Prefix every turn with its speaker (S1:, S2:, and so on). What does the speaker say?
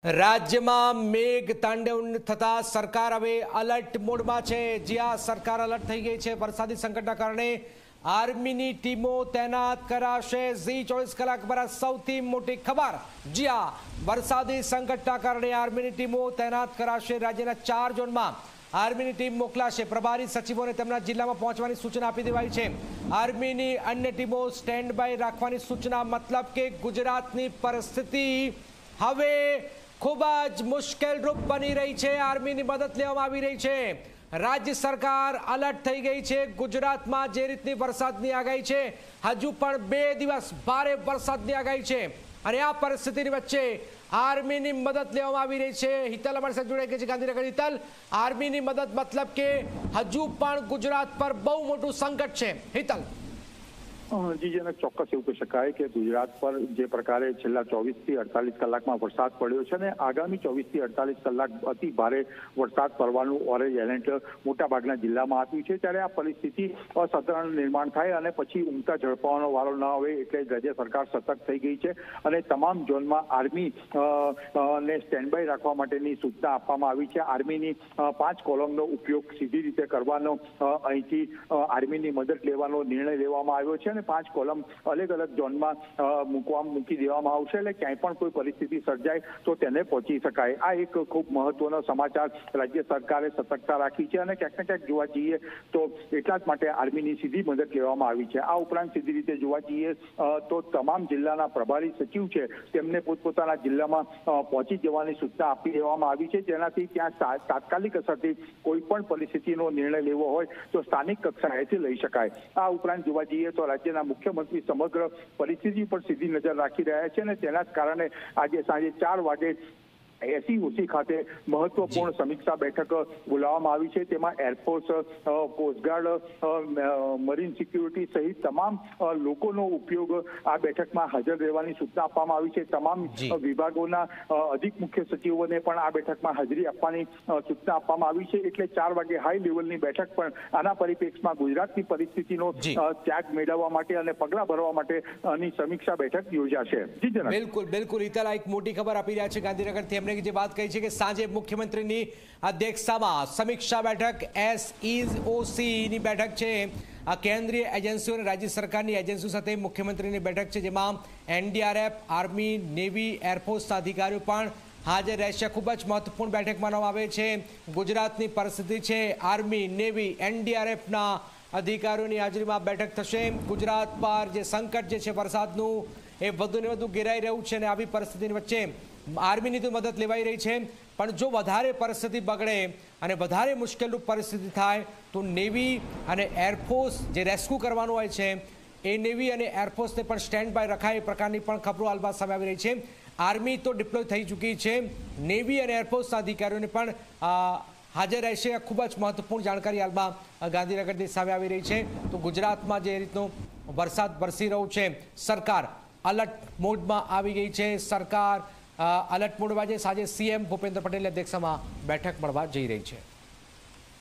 S1: રાજ્યમાં મેઘ તાંડવ થતા સરકાર હવે અલર્ટ મોડમાં છે। જ્યાં સરકાર અલર્ટ થઈ ગઈ છે વરસાદી સંકટના કારણે આર્મીની ટીમો તૈનાત કરાશે। ઝી 24 કલાક પર સૌથી મોટી ખબર। જ્યાં વરસાદી સંકટના કારણે આર્મીની ટીમો તૈનાત કરાશે। રાજ્યના 4 ઝોનમાં આર્મીની ટીમ મોકલાશે। પ્રભારી સચિવોને તેમના જિલ્લામાં પહોંચવાની સૂચના આપી દેવાઈ છે। આર્મીની અન્ય ટીમો સ્ટેન્ડ બાય રાખવાની સૂચના। મતલબ કે ગુજરાતની પરિસ્થિતિ હવે खूब ज मुश्किल रूप बनी रही है। आर्मी की मदद लेवामां आवी रही है। राज्य सरकार अलर्ट थई गई है। गुजरात में जे रीतनी वरसादनी आगाही है हजू पण 2 दिवस भारे वरसादनी आगाही है और आ परिस्थिति वच्चे आर्मी की मदद लेवामां आवी रही है। हितल अमारी साथे जोड़ाई गई है। गांधीनगर हितल, आर्मी की मदद मतलब के हजू पण गुजरात पर बहु मोटुं संकट है। हितल
S2: जी जेने चौक्कस एवं कही शकाय कि गुजरात पर जे प्रकारे छेल्ला 24 થી 48 કલાકમાં વરસાદ પડ્યો છે અને આગામી 24 થી 48 કલાક અતિ ભારે વરસાદ પડવાનું ઓરેન્જ એલર્ટ મોટાભાગના જિલ્લામાં આપ્યું છે। ત્યારે આ પરિસ્થિતિ અસાધારણ નિર્માણ થાય અને પછી ઊંઘતા ઝડપાવાનો વારો ન આવે એટલે રાજ્ય સરકાર સતર્ક થઈ ગઈ છે અને તમામ ઝોનમાં આર્મી ને સ્ટેન્ડ બાય રાખવા માટેની સૂચના આપવામાં આવી છે। આર્મીની 5 કોલમનો ઉપયોગ સીધી રીતે કરવાનો અહીંથી આર્મીની મદદ લેવાનો નિર્ણય લેવામાં આવ્યો છે। 5 કોલમ अलग अलग जोन में मूकी देवामां आवशे એટલે ક્યાંય પણ કોઈ પરિસ્થિતિ સર્જાય તો તેને પહોંચી શકાય। આ એક ખૂબ મહત્વનો સમાચાર રાજ્ય સરકારે સતર્કતા રાખી છે અને ક્યાંક ને ક્યાંક જોવા જઈએ તો એટલા જ માટે આર્મીની સીધી મદદ લેવામાં આવી છે। આ ઉપરાંત સીધી રીતે જોવા જઈએ તો તમામ જિલ્લાના પ્રભારી સચિવ છે તેમને પોતપોતાના જિલ્લામાં પહોંચી જવાની સૂચના આપી દેવામાં આવી છે જેનાથી ત્યાં તાત્કાલિક અસરથી કોઈ પણ પરિસ્થિતિનો નિર્ણય લેવો હોય તો સ્થાનિક કક્ષાએથી લઈ શકાય। આ ઉપરાંત જોવા જઈએ તો રાજ્યના મુખ્યમંત્રી સમગ્ર પરિસ્થિતિ પર સીધી નજર રાખી રહ્યા છે અને તેના જ કારણે આજે સાંજે 4 વાગે એસઈઓસી ખાતે મહત્વપૂર્ણ સમીક્ષા બેઠક બોલાવવામાં આવી છે। તેમાં એરફોર્સ, કોસ્ટગાર્ડ, મરીન સિક્યુરિટી સહિત તમામ લોકોનો ઉપયોગ આ બેઠકમાં હાજર રહેવાની સૂચના આપવામાં આવી છે। તમામ વિભાગોના અધિક મુખ્ય સચિવોને પણ આ બેઠકમાં હાજરી આપવાની સૂચના આપવામાં આવી છે। એટલે 4 વાગે હાઈ લેવલની બેઠક પણ આના પરિપ્રેક્ષમાં ગુજરાતની પરિસ્થિતિનો ત્યાગ મેળવવા માટે અને પગલાં ભરવા માટેની સમીક્ષા બેઠક યોજાશે। જી જનાબ,
S1: બિલકુલ બિલકુલ હિતલ, એક મોટી ખબર આપી રહ્યા છે ગાંધીનગરથી। જે વાત કહી છે કે સાંજે મુખ્યમંત્રીની અધ્યક્ષતામાં સમીક્ષા બેઠક એસઈઓસી ની બેઠક છે। આ કેન્દ્રીય એજન્સીઓ અને રાજ્ય સરકારની એજન્સીઓ સાથે મુખ્યમંત્રીની બેઠક છે જેમાં એનડીઆરએફ, આર્મી, નેવી, એરફોર્સના અધિકારીઓ પણ હાજર રહેશે। ખૂબ જ મહત્વપૂર્ણ બેઠક માનવામાં આવે છે। ગુજરાતની પરિસ્થિતિ છે આર્મી, નેવી, એનડીઆરએફના અધિકારીઓની હાજરીમાં બેઠક થશે। ગુજરાત પર જે સંકટ જે છે વરસાદનું એ વધુને વધુ ઘેરાઈ રહ્યું છે અને આવી પરિસ્થિતિની વચ્ચે આર્મીની તો મદદ લેવાઈ રહી છે પણ જો વધારે પરિસ્થિતિ બગડે અને વધારે મુશ્કેલરૂપ પરિસ્થિતિ થાય તો નેવી અને એરફોર્સ જે રેસ્ક્યુ કરવાનું હોય છે એ નેવી અને એરફોર્સને પણ સ્ટેન્ડ બાય રખાય એ પ્રકારની પણ ખબરો હાલમાં સામે આવી રહી છે। આર્મી તો ડિપ્લોય થઈ ચૂકી છે, નેવી અને એરફોર્સના અધિકારીઓને પણ હાજર રહેશે। ખૂબ જ મહત્વપૂર્ણ જાણકારી હાલમાં ગાંધીનગરથી સામે આવી રહી છે। તો ગુજરાતમાં જે રીતનો વરસાદ વરસી રહ્યો છે સરકાર अलर्ट मोड में આવી ગઈ છે। સરકાર अलर्ट मोड में साजे सीएम भूपेन्द्र पटेल अध्यक्षता में बैठक મળવા જઈ રહી છે।